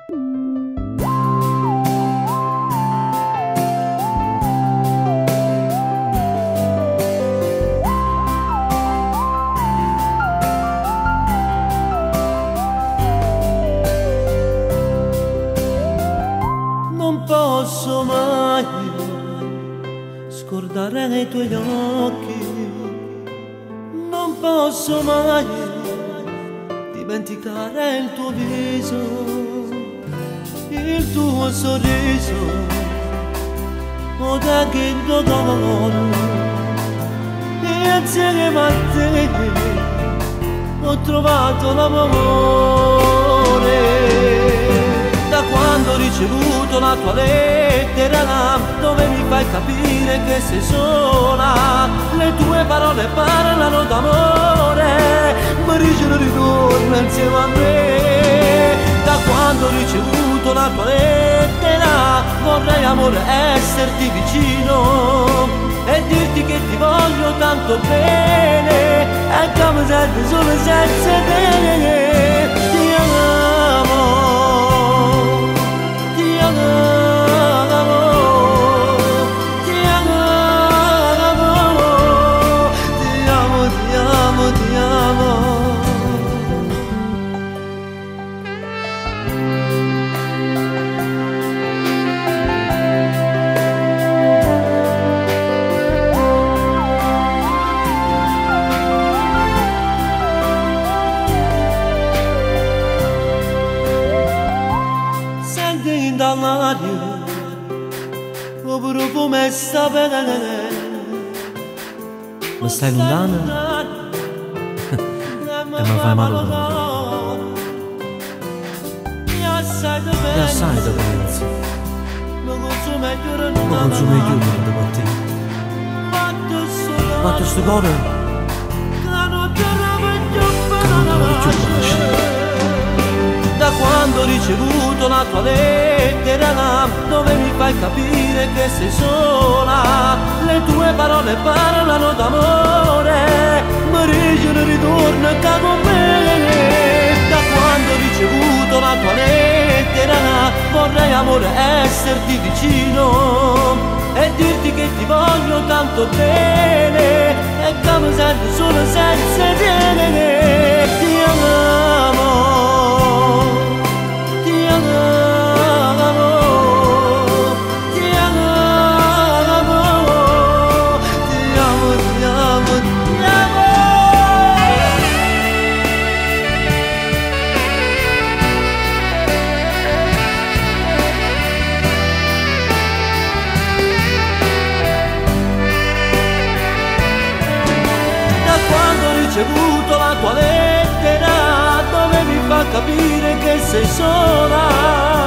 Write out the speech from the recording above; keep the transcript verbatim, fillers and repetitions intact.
Non posso mai scordare i tuoi occhi, non posso mai dimenticare il tuo viso, il tuo sorriso, o da che il tuo cuore, e insieme a te ho trovato l'amore. Da quando ho ricevuto la tua lettera, dove mi fai capire che sei sola, le tue parole parlano d'amore, mi dicono ritorna insieme a me. Da quando ho ricevuto la tua lettera, vorrei amore esserti vicino e dirti che ti voglio tanto bene, e come serve solo senza te. Ti amo, dall'aria, oh profumo sta bene. Ma stai lontana? E mi fai male proprio. E assai da pensi. Ma consumi i giorni da partire. Fatto sto cuore che non te lo più piace. Da quando ho ricevuto la tua lettera, dove mi fai capire che sei sola, le tue parole parlano d'amore, mi dicono ritorna qua con me. Da quando ho ricevuto la tua lettera, vorrei amore esserti vicino e dirti che ti voglio tanto bene, e come serve solo senza te. Ti amo, ricevuto la tua lettera, dove mi fa capire che sei sola,